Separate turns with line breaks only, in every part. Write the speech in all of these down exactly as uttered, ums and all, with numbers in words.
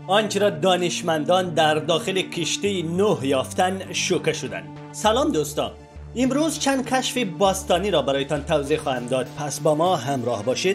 آنچه را دانشمندان در داخل کشتی نوح یافتن شوکه شدند. سلام دوستان، امروز چند کشف باستانی را برایتان توضیح خواهم داد، پس با ما همراه باشید.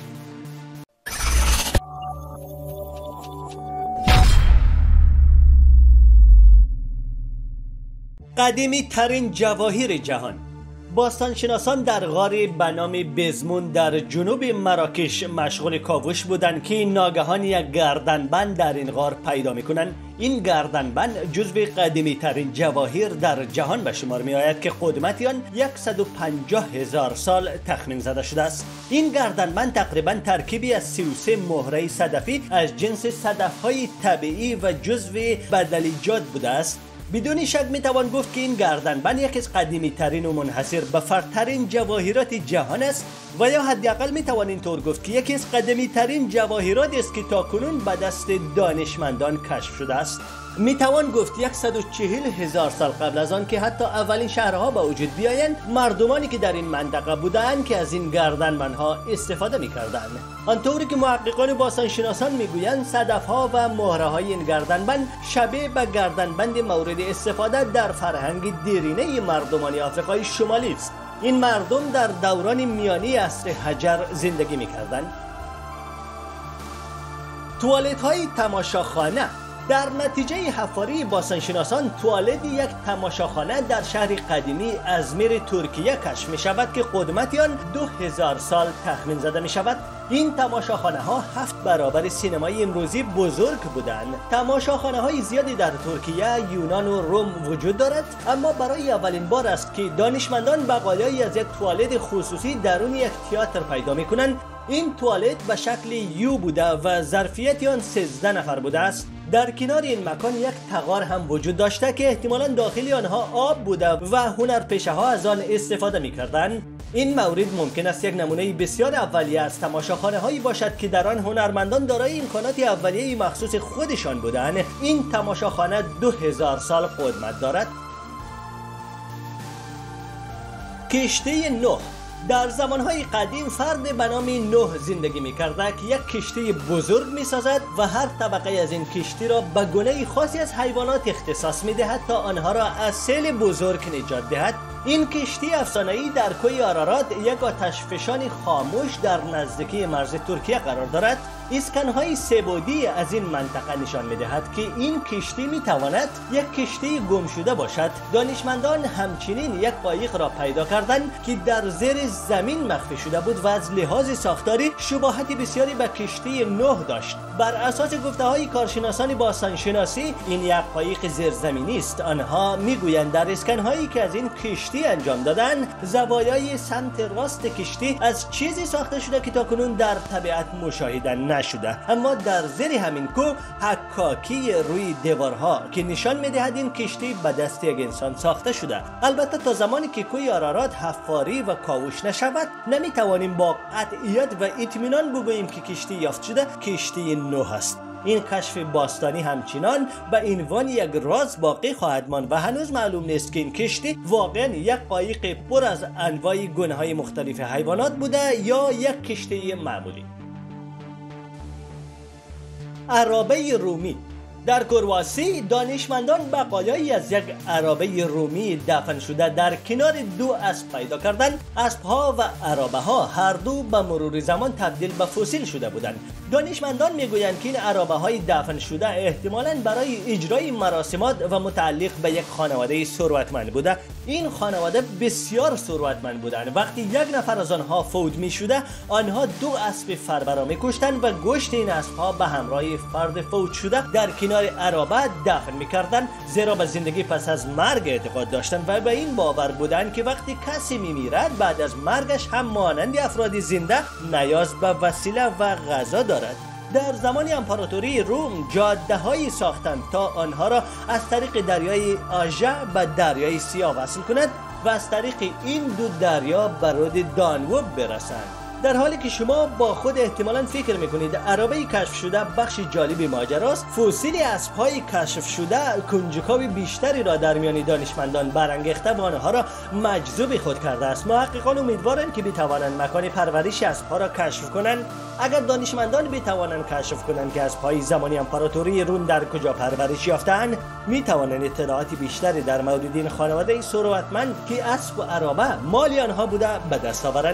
قدیمی ترین جواهر جهان. باستانشناسان در غاری به نام بزمون در جنوب مراکش مشغول کاوش بودند که ناگهان یک گردنبند در این غار پیدا میکنند. این گردنبند جزو قدیمی ترین جواهر در جهان به شمار می آید که قدمت آن صد و پنجاه هزار سال تخمین زده شده است. این گردنبند تقریبا ترکیبی از سی و سه مهره صدفی از جنس صدف‌های طبیعی و جزو بدلیجات بوده است. بدون شک می توان گفت که این گردنبند یکی از قدیمی ترین و منحصر به فردترین جواهرات جهان است و یا حداقل می توان اینطور گفت که یکی از قدیمی ترین جواهراتی است که تاکنون به دست دانشمندان کشف شده است. می توان گفت صد و چهل هزار سال قبل از آن که حتی اولین شهرها به وجود بیایند، مردمانی که در این منطقه بودند که از این گردنبندها استفاده می کردند. آنطوری که محققان باستانشناسان میگویند صدفها و مهره های این گردنبند شبیه به گردنبند مورد استفاده در فرهنگ دیرینه مردمان آفریقای شمالی است. این مردم در دوران میانی عصر حجر زندگی میکردند. توالت های تماشاخانه. در نتیجه حفاری باستانشناسان توالت یک تماشاخانه در شهر قدیمی ازمیر ترکیه کشف می شود که قدمت آن دو هزار سال تخمین زده می شود. این تماشاخانه ها هفت برابر سینمای امروزی بزرگ بودند. تماشاخانه های زیادی در ترکیه، یونان و روم وجود دارد، اما برای اولین بار است که دانشمندان بقایایی از یک توالت خصوصی درون یک تئاتر پیدا می کنند. این توالت به شکل یو بوده و ظرفیت آن سیزده نفر بوده است. در کنار این مکان یک تغار هم وجود داشته که احتمالاً داخل آنها آب بوده و هنرپیشه ها از آن استفاده می کردند. این مورد ممکن است یک نمونه بسیار اولیه از تماشاخانه هایی باشد که در آن هنرمندان دارای امکانات اولیه مخصوص خودشان بودند. این تماشاخانه دو هزار سال قدمت دارد. کشتی نوح. در زمانهای قدیم فرد به نام نوح زندگی می‌کرده که یک کشتی بزرگ می‌سازد و هر طبقه از این کشتی را به گونه خاصی از حیوانات اختصاص می‌دهد تا آنها را از سیل بزرگ نجات دهد. این کشتی افسانه‌ای در کوه آرارات یک آتشفشان خاموش در نزدیکی مرز ترکیه قرار دارد. اسکن‌های سه‌بعدی از این منطقه نشان می‌دهد که این کشتی می‌تواند یک کشتی گم شده باشد. دانشمندان همچنین یک قایق را پیدا کردند که در زیر زمین مخفی شده بود و از لحاظ ساختاری شباهت بسیاری به کشتی نوح داشت. بر اساس گفته‌های کارشناسان باستانشناسی این یک قایق زیرزمینی است. آنها می‌گویند در اسکن‌هایی که از این کشتی انجام دادند، زوایای سمت راست کشتی از چیزی ساخته شده که تاکنون در طبیعت مشاهده نشده، اما در زیر همین کوه حکاکی روی دیوارها که نشان می‌دهد این کشتی به دست یک انسان ساخته شده. البته تا زمانی که کوه آرارات حفاری و کاوش نشود نمی‌توانیم با قطعیت و اطمینان بگوییم که کشتی یافت شده کشتی نوح است. این کشف باستانی همچنان به عنوان یک راز باقی خواهد ماند و هنوز معلوم نیست که این کشتی واقعا یک قایق پر از انواع گونه‌های مختلف حیوانات بوده یا یک کشتی معمولی. عرابه رومی. در کرواسی دانشمندان بقایایی از یک عرابه رومی دفن شده در کنار دو اسب پیدا کردند. اسب‌ها و عرابه ها هر دو به مرور زمان تبدیل به فسیل شده بودند. دانشمندان میگویند که این عرابه های دفن شده احتمالاً برای اجرای مراسمات و متعلق به یک خانواده ثروتمند بوده. این خانواده بسیار ثروتمند بودند. وقتی یک نفر از آنها فوت می‌شده، آنها دو اسب فربرا می‌کشتند و گوشت این اسب‌ها به همراه فرد فوت شده در کنار عرابه دفن می‌کردند، زیرا به زندگی پس از مرگ اعتقاد داشتند و به این باور بودند که وقتی کسی می‌میرد بعد از مرگش هم مانند افراد زنده نیاز به وسیله و غذا دارد. در زمان امپراتوری روم جاده‌هایی ساختند تا آنها را از طریق دریای آژه به دریای سیاه وصل کنند و از طریق این دو دریا به رود دانوب برسند. در حالی که شما با خود احتمالاً فکر میکنید عرابه کشف شده بخش جالبی ماجراست، فسیل اسب‌های کشف شده کنجکاوی بیشتری را در میان دانشمندان برانگیخته و آنها را مجذوب خود کرده است. محققان امیدوارند که بتوانند مکان پرورش اسب‌ها را کشف کنند. اگر دانشمندان بتوانند کشف کنند که اسب‌های زمانی امپراتوری روم در کجا پرورش یافته‌اند، می‌توانند اطلاعات بیشتری در مورد این خانواده ثروتمند که اسب و عرابه مال آنها بوده به دست آورند.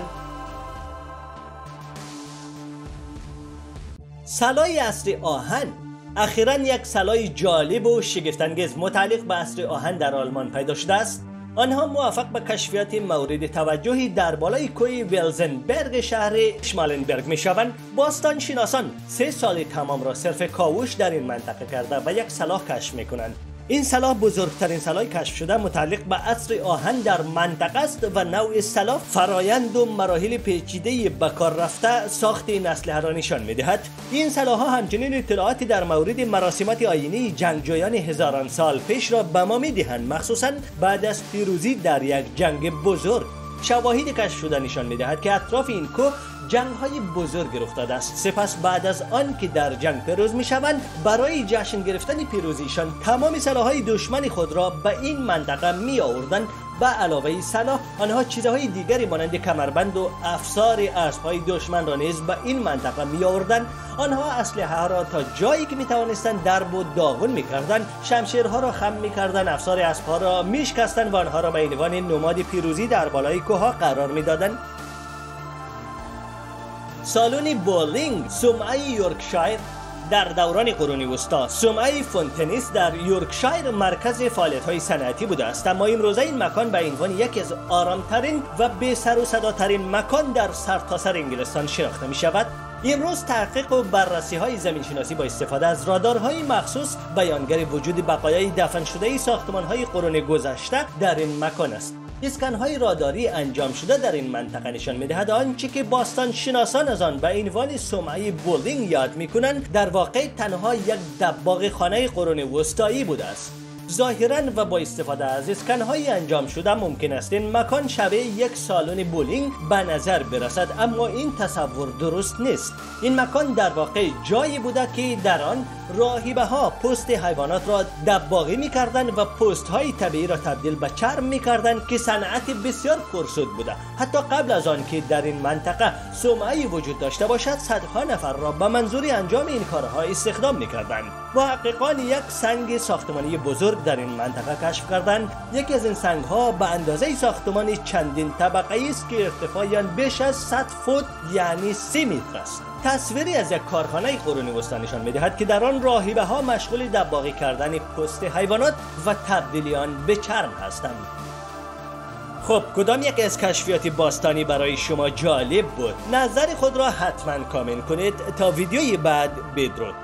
سلای عصر آهن. اخیراً یک سلای جالب و شگفت‌انگیز متعلق به عصر آهن در آلمان پیدا شده است. آنها موفق به کشفیات مورد توجهی در بالای کوه ویلزنبرگ شهر شمالنبرگ می‌شوند. باستان شناسان سه سال تمام را صرف کاوش در این منطقه کرده و یک سلاح کشف می‌کنند. این سلاح بزرگترین سلاح کشف شده متعلق به عصر آهن در منطقه است و نوع سلاح فرایند و مراحل پیچیده به کار رفته ساخت این اسلحه را نشان می‌دهد. این سلاح ها همچنین اطلاعاتی در مورد مراسمات آیینی جنگجویان هزاران سال پیش را به ما می‌دهند، مخصوصاً بعد از پیروزی در یک جنگ بزرگ. شواهد کشف شده نشان می‌دهد که اطراف این کوه جنگ‌های بزرگ رخ داده است. سپس بعد از آن که در جنگ پیروز می‌شوند، برای جشن گرفتن پیروزیشان تمام سلاح‌های دشمن خود را به این منطقه می‌آوردند. به علاوه سلاح، آنها چیزهای دیگری مانند کمربند و افسار اسب‌های دشمن را نیز به این منطقه می‌آوردند. آنها اسلحه را تا جایی که می‌توانستند درب و داغون می‌کردند، شمشیرها را خم می‌کردند، افسار اسب‌ها را می‌شکستند و آنها را به عنوان نماد پیروزی در بالای کوه‌ها قرار می‌دادند. سالن بولینگ سمعه یورکشایر. در دوران قرون وسطا سمعه فونتنیس در یورکشایر مرکز فعالیت‌های صنعتی بوده است، اما امروزه این مکان به عنوان یکی از آرام‌ترین و بی سر و صداترین مکان در سرتاسر انگلستان شناخته می‌شود. امروز تحقیق و بررسی‌های زمین‌شناسی با استفاده از رادارهای مخصوص بیانگر وجود بقایای دفن شده ساختمان‌های قرون گذشته در این مکان است. اسکن‌های راداری انجام شده در این منطقه نشان می‌دهد آنچه که باستان شناسان از آن به عنوان سمعه بولینگ یاد می‌کنند در واقع تنها یک دباغ خانه قرون وسطایی بوده است. ظاهراً و با استفاده از اسکن‌های انجام شده ممکن است این مکان شبیه یک سالن بولینگ به نظر برسد، اما این تصور درست نیست. این مکان در واقع جایی بوده که در آن راهبه‌ها پوست حیوانات را دباغی می‌کردند و پوست‌های طبیعی را تبدیل به چرم می‌کردند که صنعت بسیار پرسود بوده. حتی قبل از آن که در این منطقه صومعه‌ای وجود داشته باشد، صدها نفر را به منظور انجام این کارها استخدام می‌کردند. محققان یک سنگ ساختمانی بزرگ در این منطقه کشف کردند. یکی از این سنگ‌ها به اندازه ساختمان چندین طبقه‌ای است که ارتفاع آن بیش از صد فوت یعنی سی متر است. تصویری از یک کارخانه قرون وسطا نشان می‌دهد که در آن راهبه‌ها مشغول دباغی کردن پوست حیوانات و تبدیل آن به چرم هستند. خب کدام یک از کشفیات باستانی برای شما جالب بود؟ نظر خود را حتما کامنت کنید. تا ویدیوی بعد، بدرود.